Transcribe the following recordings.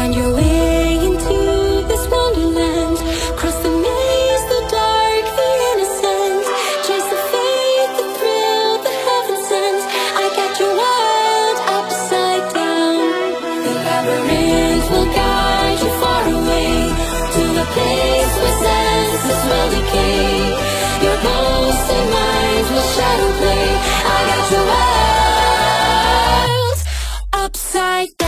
Find your way into this wonderland. Cross the maze, the dark, the innocent. Chase the faith, the thrill, the heaven sent. I got your world upside down. The labyrinth will guide you far away to the place where senses will decay. Your ghost and mind will shadow play. I got your world upside down.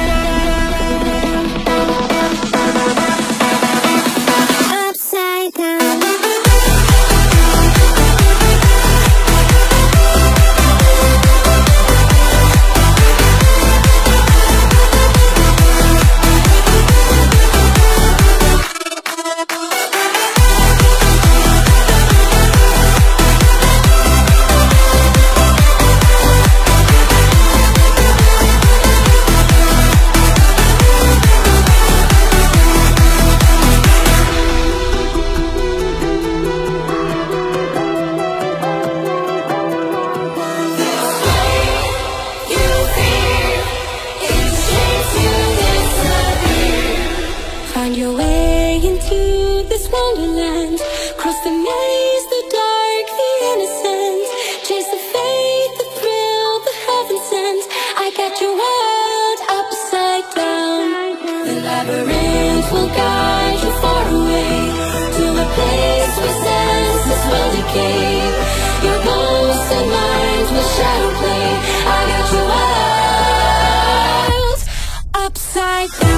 Find your way into this wonderland. Cross the maze, the dark, the innocent. Chase the faith, the thrill, the heaven sent. I got your world upside down. The labyrinth will guide you far away to the place where senses will decay. Your ghosts and minds will shadow play. I got your world upside down.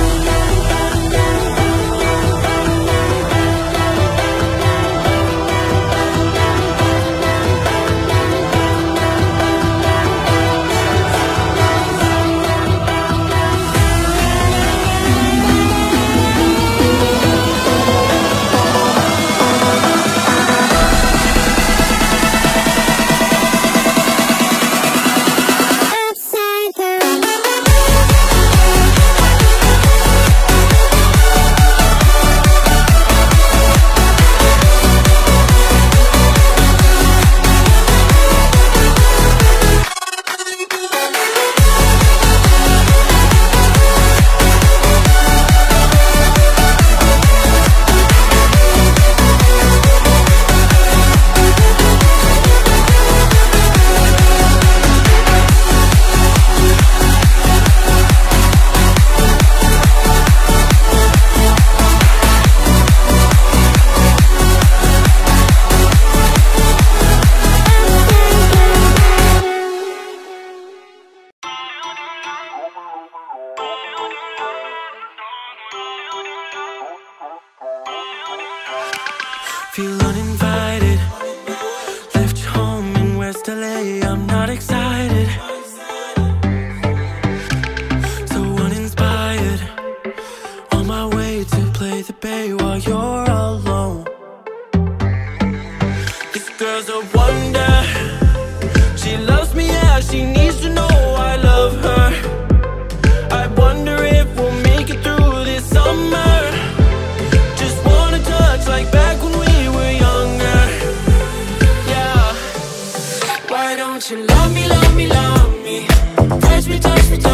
Feel uninvited. Left your home in West LA. I'm not excited. So uninspired. On my way to play the bay while you're alone. This girl's a wonder. She loves me, yeah, she needs to know I love her. I wonder if we'll make it through this summer. Just wanna touch like back when we were younger. Yeah. Why don't you love me, love me, love me? Touch me, touch me,